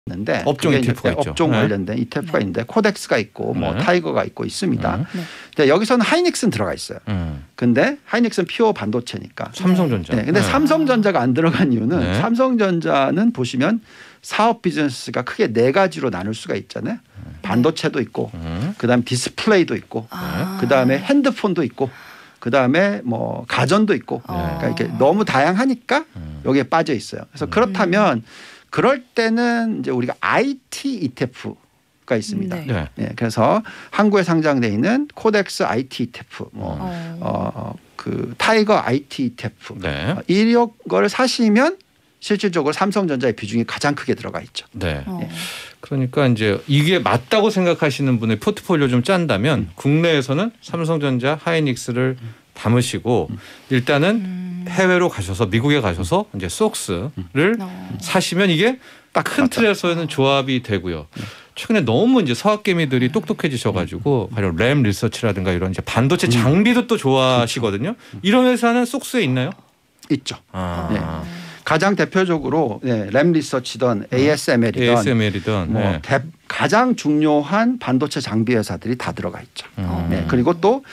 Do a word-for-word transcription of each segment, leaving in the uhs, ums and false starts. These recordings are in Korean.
있는데 업종 이티에프가 있죠. 업종 네. 관련된 이티에프가 네. 있는데 코덱스가 있고 뭐 네. 타이거가 있고 있습니다. 음. 네. 근데 여기서는 하이닉스는 들어가 있어요. 음. 근데 하이닉스는 피오 반도체니까. 삼성전자. 네. 근데 네. 삼성전자가 안 들어간 이유는 네. 삼성전자는 보시면 사업 비즈니스가 크게 네 가지로 나눌 수가 있잖아요. 반도체도 있고 음. 그다음에 디스플레이도 있고 아. 그다음에 핸드폰도 있고 그다음에 뭐 가전도 있고 아. 그러니까 이렇게 너무 다양하니까 음. 여기에 빠져 있어요. 그래서 그렇다면 그럴 때는 이제 우리가 아이티 이티에프가 있습니다. 네. 네. 네, 그래서 한국에 상장돼 있는 코덱스 아이티 이티에프, 뭐 어. 어, 그 타이거 아이티 이티에프 네. 이런 걸 사시면 실질적으로 삼성전자의 비중이 가장 크게 들어가 있죠. 네. 어. 그러니까 이제 이게 맞다고 생각하시는 분의 포트폴리오 좀 짠다면 음. 국내에서는 삼성전자, 하이닉스를 담으시고 음. 일단은 음. 해외로 가셔서 미국에 가셔서 이제 속스를 어. 사시면 이게 딱 큰 맞죠. 틀에서는 조합이 되고요. 최근에 너무 이제 서학개미들이 똑똑해지셔가지고 가령 램 리서치라든가 이런 이제 반도체 장비도 또 좋아하시거든요. 이런 회사는 속스에 있나요? 있죠. 아. 네. 가장 대표적으로 네, 램 리서치든 에이에스엠엘이든 에이에스엠엘이든 뭐 네. 대, 가장 중요한 반도체 장비 회사들이 다 들어가 있죠. 음. 네, 그리고 또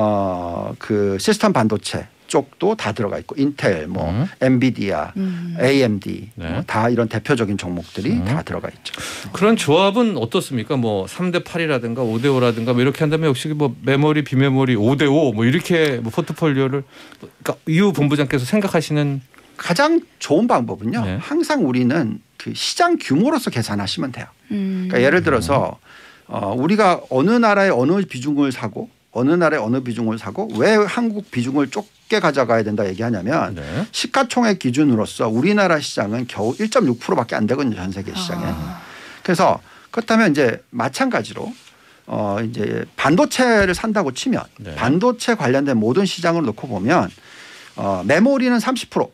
어, 그 시스템 반도체 쪽도 다 들어가 있고 인텔, 뭐 음. 엔비디아, 음. 에이엠디 네. 뭐 다 이런 대표적인 종목들이 음. 다 들어가 있죠. 그런 조합은 어떻습니까? 뭐 삼 대 팔이라든가 오 대 오라든가 뭐 이렇게 한다면 역시 뭐 메모리 비메모리 오 대 오 뭐 이렇게 뭐 포트폴리오를 그러니까 이후 본부장께서 생각하시는 가장 좋은 방법은요. 네. 항상 우리는 그 시장 규모로서 계산하시면 돼요. 음. 그러니까 예를 들어서 어, 우리가 어느 나라의 어느 비중을 사고 어느 나라의 어느 비중을 사고 왜 한국 비중을 좁게 가져가야 된다 얘기하냐면 네. 시가총액 기준으로서 우리나라 시장은 겨우 일 점 육 퍼센트밖에 안 되거든요. 전 세계 시장에. 아. 그래서 그렇다면 이제 마찬가지로 어 이제 반도체를 산다고 치면 네. 반도체 관련된 모든 시장을 놓고 보면 어 메모리는 삼십 퍼센트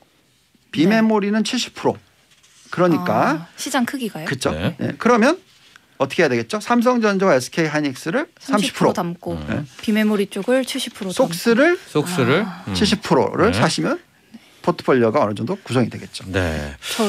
비메모리는 칠십 퍼센트 그러니까 아, 시장 크기가요? 그렇죠. 네. 네. 그러면 어떻게 해야 되겠죠? 삼성전자와 에스케이하이닉스를 삼십 퍼센트 담고 음. 비메모리 쪽을 칠십 퍼센트 담고. 속스를 속스를 아. 음. 칠십 퍼센트를 네. 사시면 포트폴리오가 어느 정도 구성이 되겠죠. 네.